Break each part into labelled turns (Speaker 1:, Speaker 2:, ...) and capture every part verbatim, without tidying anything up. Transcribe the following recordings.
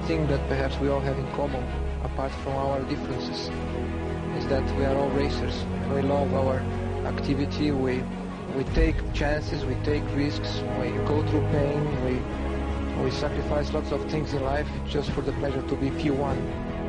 Speaker 1: thing that perhaps we all have in common, apart from our differences, is that we are all racers. We love our activity, we we take chances, we take risks, we go through pain, we we sacrifice lots of things in life just for the pleasure to be P one.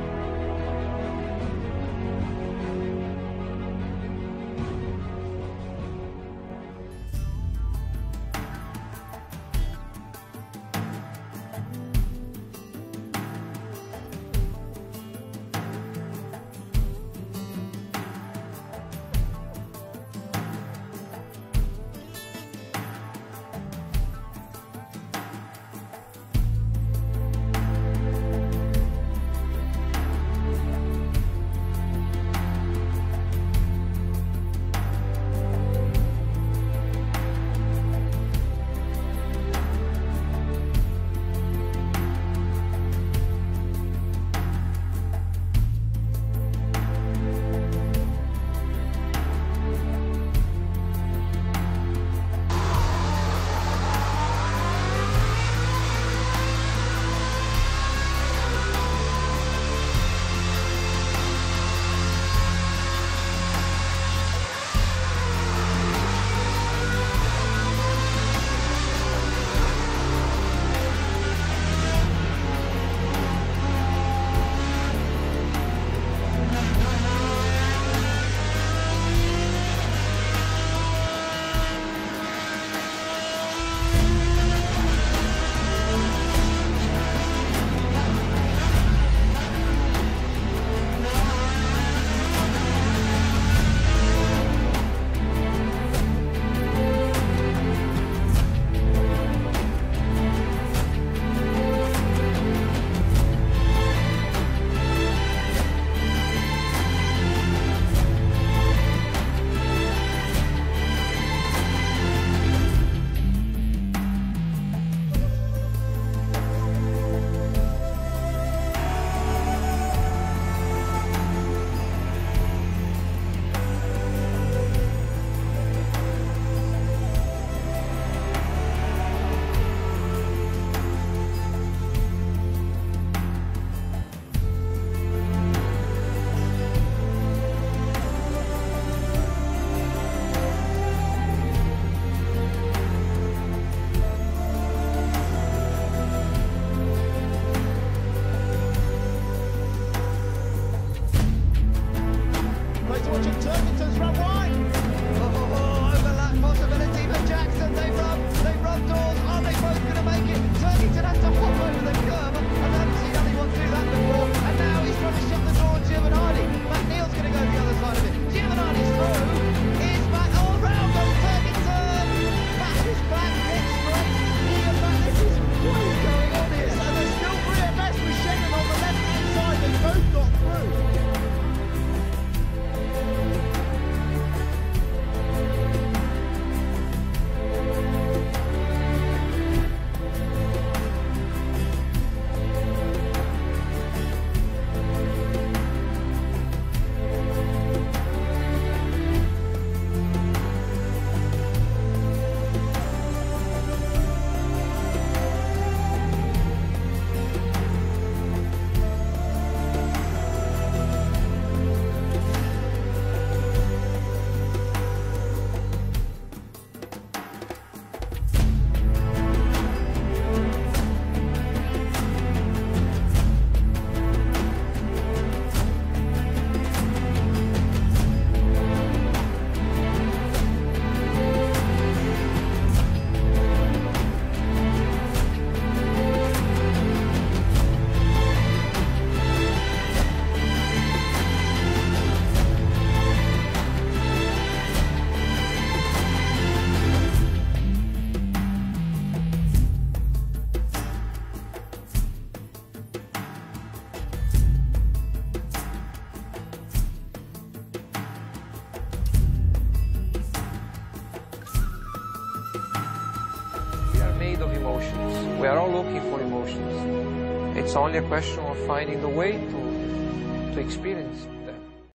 Speaker 2: Of emotions. We are all looking for emotions. It's only a question of finding the way to, to experience.